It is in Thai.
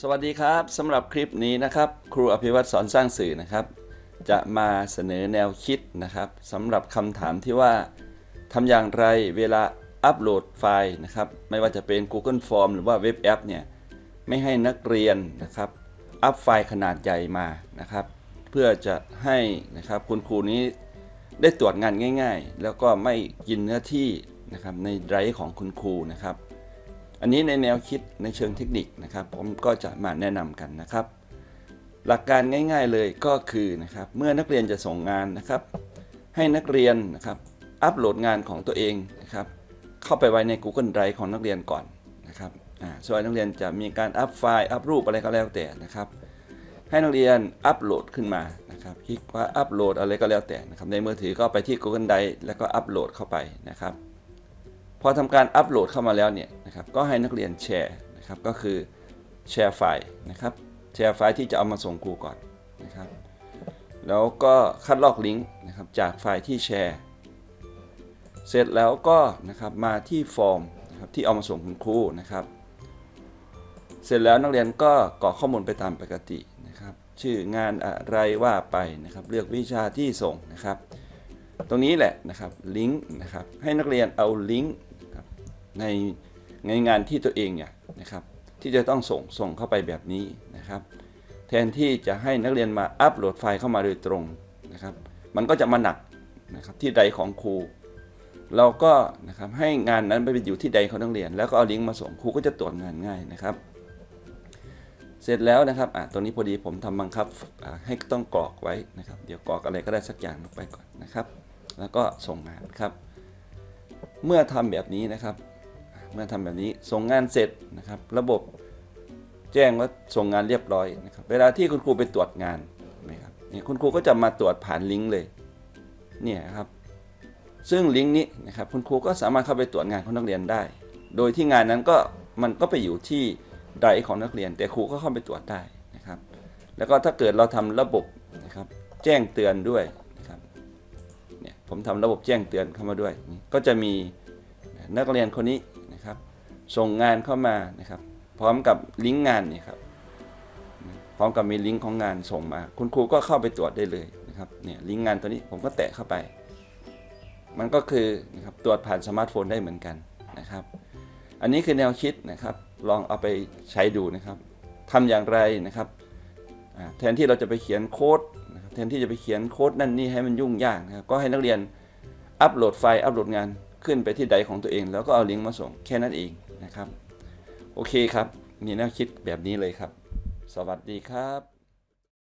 สวัสดีครับสำหรับคลิปนี้นะครับครูอภิวัตรสอนสร้างสื่อนะครับจะมาเสนอแนวคิดนะครับสำหรับคำถามที่ว่าทำอย่างไรเวลาอัปโหลดไฟล์นะครับไม่ว่าจะเป็น Google Form หรือว่าเว็บแอปเนี่ยไม่ให้นักเรียนนะครับอัปไฟล์ขนาดใหญ่มานะครับเพื่อจะให้นะครับคุณครูนี้ได้ตรวจงานง่ายๆแล้วก็ไม่กินเนื้อที่นะครับในไดรฟ์ของคุณครูนะครับอันนี้ในแนวคิดในเชิงเทคนิคนะครับผมก็จะมาแนะนำกันนะครับหลักการง่ายๆเลยก็คือนะครับเมื่อนักเรียนจะส่งงานนะครับให้นักเรียนนะครับอัปโหลดงานของตัวเองนะครับเข้าไปไว้ใน Google Drive ของนักเรียนก่อนนะครับส่วนนักเรียนจะมีการอัปไฟล์อัปรูปอะไรก็แล้วแต่นะครับให้นักเรียนอัปโหลดขึ้นมานะครับคลิกว่าอัปโหลดอะไรก็แล้วแต่นะครับในมือถือก็ไปที่ Google Drive แล้วก็อัปโหลดเข้าไปนะครับพอทำการอัปโหลดเข้ามาแล้วเนี่ยนะครับก็ให้นักเรียนแชร์นะครับก็คือแชร์ไฟล์นะครับแชร์ไฟล์ที่จะเอามาส่งครูก่อนนะครับแล้วก็คัดลอกลิงก์นะครับจากไฟล์ที่แชร์เสร็จแล้วก็นะครับมาที่ฟอร์มนะครับที่เอามาส่งคุณครูนะครับเสร็จแล้วนักเรียนก็กรอกข้อมูลไปตามปกตินะครับชื่องานอะไรว่าไปนะครับเลือกวิชาที่ส่งนะครับตรงนี้แหละนะครับลิงก์นะครับให้นักเรียนเอาลิงก์ในงานที่ตัวเองเนี่ยนะครับที่จะต้องส่งเข้าไปแบบนี้นะครับแทนที่จะให้นักเรียนมาอัปโหลดไฟล์เข้ามาโดยตรงนะครับมันก็จะมาหนักนะครับที่ใดของครูเราก็นะครับให้งานนั้นไปอยู่ที่ใดของนักเรียนแล้วก็เอาลิงก์มาส่งครูก็จะตรวจงานง่ายนะครับเสร็จแล้วนะครับตรงนี้พอดีผมทำบังคับให้ต้องกรอกไว้นะครับเดี๋ยวกรอกอะไรก็ได้สักอย่างลงไปก่อนนะครับแล้วก็ส่งงานครับเมื่อทำแบบนี้นะครับเมื่อทำแบบนี้ส่งงานเสร็จนะครับระบบแจ้งว่าส่งงานเรียบร้อยนะครับเวลาที่คุณครูไปตรวจงานนะครับนี่คุณครูก็จะมาตรวจผ่านลิงก์เลยเนี่ยครับซึ่งลิงก์นี้นะครับคุณครูก็สามารถเข้าไปตรวจงานของนักเรียนได้โดยที่งานนั้นมันก็ไปอยู่ที่ไดรฟ์ของนักเรียนแต่ครูก็เข้าไปตรวจได้นะครับแล้วก็ถ้าเกิดเราทำระบบนะครับแจ้งเตือนด้วยนะครับเนี่ยผมทำระบบแจ้งเตือนเข้ามาด้วยก็จะมีนักเรียนคนนี้นะครับส่งงานเข้ามานะครับพร้อมกับลิงก์งานนี่ครับพร้อมกับมีลิงก์ของงานส่งมาคุณครูก็เข้าไปตรวจได้เลยนะครับเนี่ยลิงก์งานตัวนี้ผมก็แตะเข้าไปมันก็คือนะครับตรวจผ่านสมาร์ทโฟนได้เหมือนกันนะครับอันนี้คือแนวคิดนะครับลองเอาไปใช้ดูนะครับทำอย่างไรนะครับแทนที่เราจะไปเขียนโค้ดนะครับแทนที่จะไปเขียนโค้ดนั่นนี่ให้มันยุ่งยากนะครับก็ให้นักเรียนอัปโหลดไฟล์อัปโหลดงานขึ้นไปที่ไดรฟ์ของตัวเองแล้วก็เอาลิงก์มาส่งแค่นั้นเองนะครับโอเคครับมีแนวคิดแบบนี้เลยครับสวัสดีครับ